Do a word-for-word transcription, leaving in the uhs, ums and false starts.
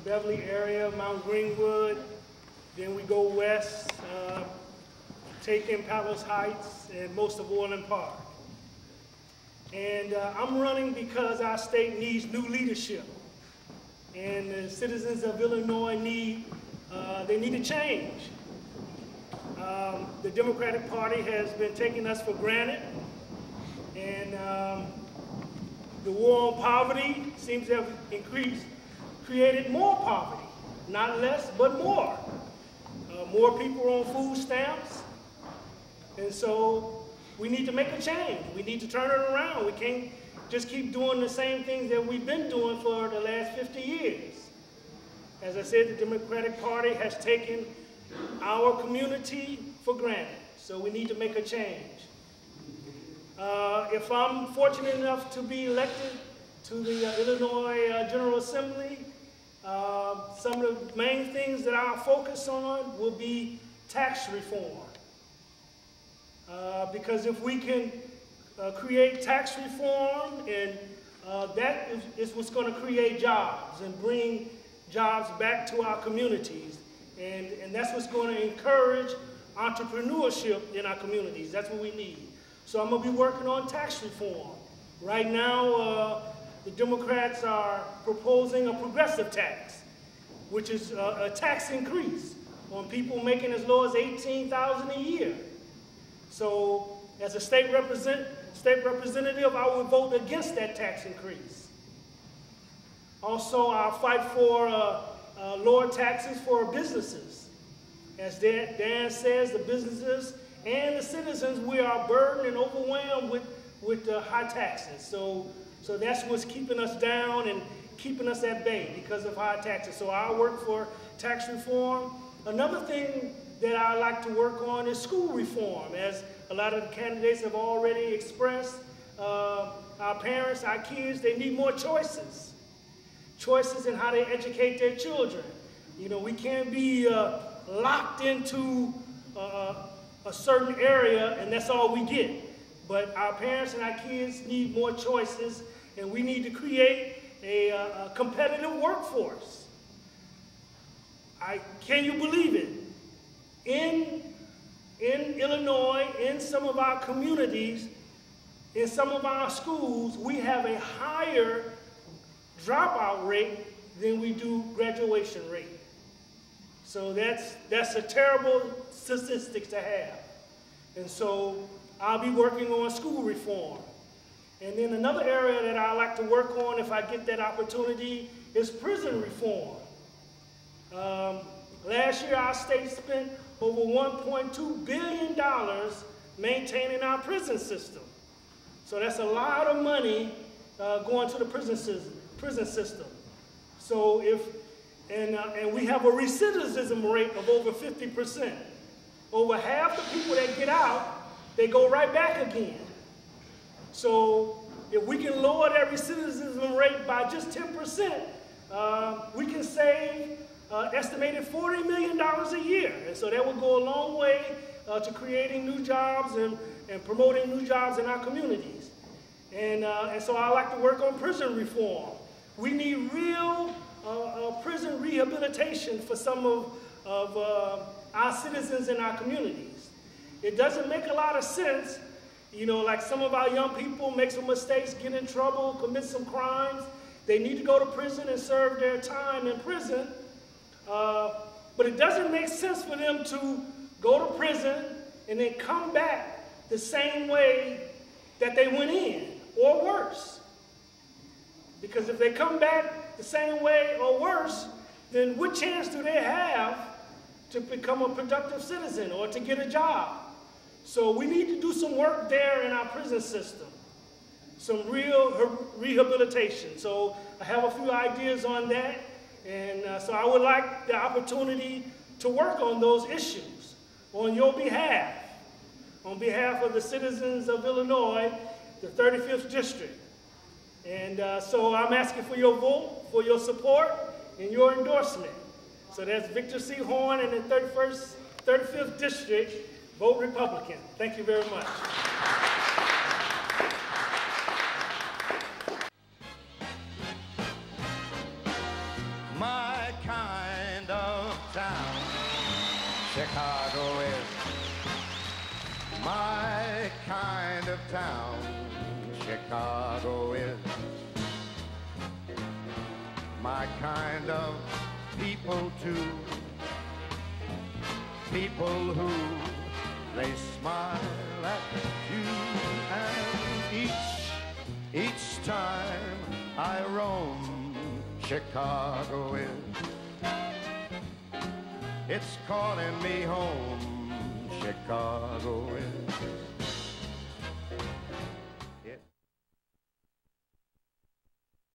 Beverly area, Mount Greenwood. Then we go west, uh, taking Palos Heights and most of Orland Park. And uh, I'm running because our state needs new leadership. And the citizens of Illinois need, uh, they need a change. Um, the Democratic Party has been taking us for granted. And um, the war on poverty seems to have increased, created more poverty. Not less, but more. Uh, more people are on food stamps. And so we need to make a change. We need to turn it around. We can't just keep doing the same things that we've been doing for the last fifty years. As I said, the Democratic Party has taken our community for granted. So we need to make a change. Uh, if I'm fortunate enough to be elected to the uh, Illinois uh, General Assembly, uh, some of the main things that I'll focus on will be tax reform. Uh, because if we can uh, create tax reform, and uh, that is, is what's going to create jobs and bring jobs back to our communities. And, and that's what's going to encourage entrepreneurship in our communities. That's what we need. So I'm going to be working on tax reform. Right now, uh, the Democrats are proposing a progressive tax, which is a, a tax increase on people making as low as eighteen thousand dollars a year. So as a state, represent, state representative, I would vote against that tax increase. Also, I'll fight for uh, uh, lower taxes for businesses. As Dan, Dan says, the businesses and the citizens, we are burdened and overwhelmed with, with uh, high taxes. So, so that's what's keeping us down and keeping us at bay because of high taxes. So I work for tax reform. Another thing that I like to work on is school reform. As a lot of the candidates have already expressed, uh, our parents, our kids, they need more choices. Choices in how they educate their children. You know, we can't be uh, locked into uh, a certain area and that's all we get. But our parents and our kids need more choices, and we need to create a, uh, a competitive workforce. I, can you believe it? In, in Illinois, in some of our communities, in some of our schools, we have a higher dropout rate than we do graduation rate. So that's, that's a terrible statistic to have. And so I'll be working on school reform. And then another area that I like to work on if I get that opportunity is prison reform. Um, last year our state spent over one point two billion dollars maintaining our prison system. So that's a lot of money uh, going to the prison system. prison system. So if, and, uh, and we have a recidivism rate of over fifty percent. Over half the people that get out, they go right back again. So if we can lower that recidivism rate by just ten percent, uh, we can save uh, estimated forty million dollars a year. And so that will go a long way uh, to creating new jobs and, and promoting new jobs in our communities. And, uh, and so I like to work on prison reform. We need real uh, uh, prison rehabilitation for some of, of uh, our citizens in our communities. It doesn't make a lot of sense, you know, like some of our young people make some mistakes, get in trouble, commit some crimes. They need to go to prison and serve their time in prison. Uh, but it doesn't make sense for them to go to prison and then come back the same way that they went in, or worse. Because if they come back the same way or worse, then what chance do they have to become a productive citizen or to get a job? So we need to do some work there in our prison system, some real rehabilitation. So I have a few ideas on that, and uh, so I would like the opportunity to work on those issues on your behalf, on behalf of the citizens of Illinois, the thirty-fifth District. And uh, so I'm asking for your vote, for your support, and your endorsement. So that's Victor C. Horne in the thirty-first, thirty-fifth District. Vote Republican. Thank you very much. My My kind of town, Chicago is. My kind of people too. People who, they smile at you. And each, each time I roam, Chicago is. It's calling me home, Chicago is.